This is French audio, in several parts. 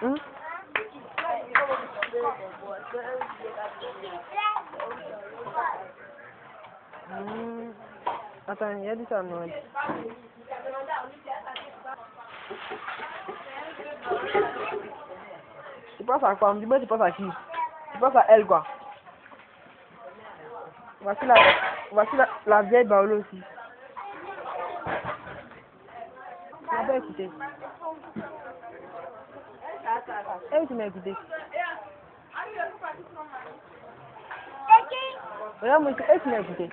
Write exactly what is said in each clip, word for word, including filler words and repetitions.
Hum? Hum. Attends, il y a du ça, non? Tu penses à quoi? Dis-moi, tu penses à qui? Tu penses à elle, quoi? Voici la, voici la, la vieille Baolo aussi. Tu n'as pas écouté. Elle, tu m'as écouté. Regarde, moi, elle, tu m'as écouté.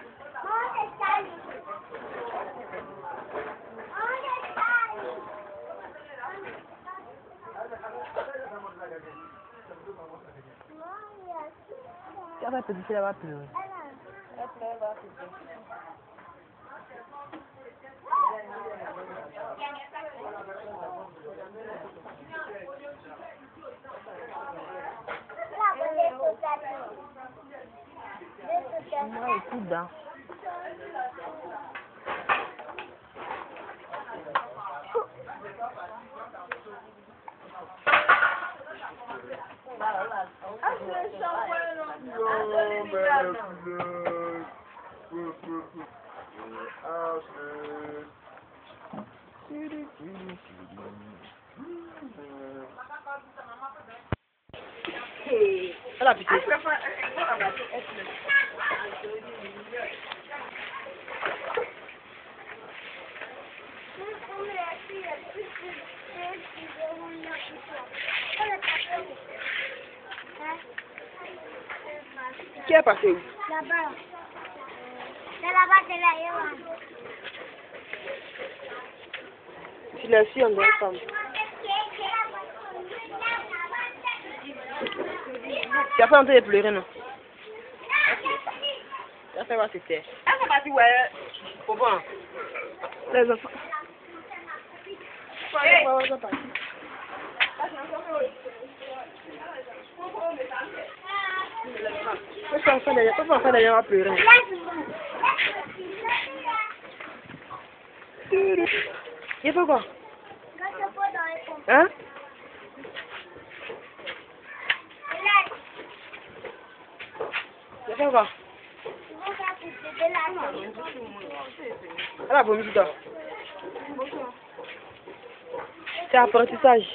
Tu as pas petit fille, elle va pleurer. Moi, écoute, là. Elle a pitié. Qui est passé où? Là-bas. C'est là-bas, c'est là, Yohan. Tu l'as su, on doit femme. Tu as pas envie de pleurer, non? Tu as fait voir c'était. Ah, c'est parti, ouais. Faut voir. Les enfants. Hey. Faut voir, parti. Pourquoi l'enfant d'ailleurs, pourquoi l'enfant d'ailleurs a pleuré? Il fait quoi? Hein? Il fait quoi? Elle a vomi sur toi. C'est apprentissage.